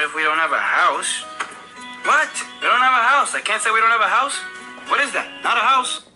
if we don't have a house? What? We don't have a house. I can't say we don't have a house? What is that? Not a house?